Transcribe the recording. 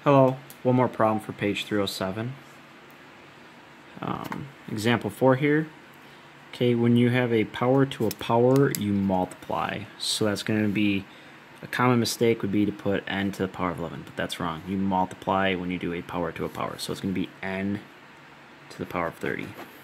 Hello, one more problem for page 307. Example 4 here. Okay, when you have a power to a power, you multiply. So that's going to be, a common mistake would be to put n to the power of 11, but that's wrong. You multiply when you do a power to a power. So it's going to be n to the power of 30.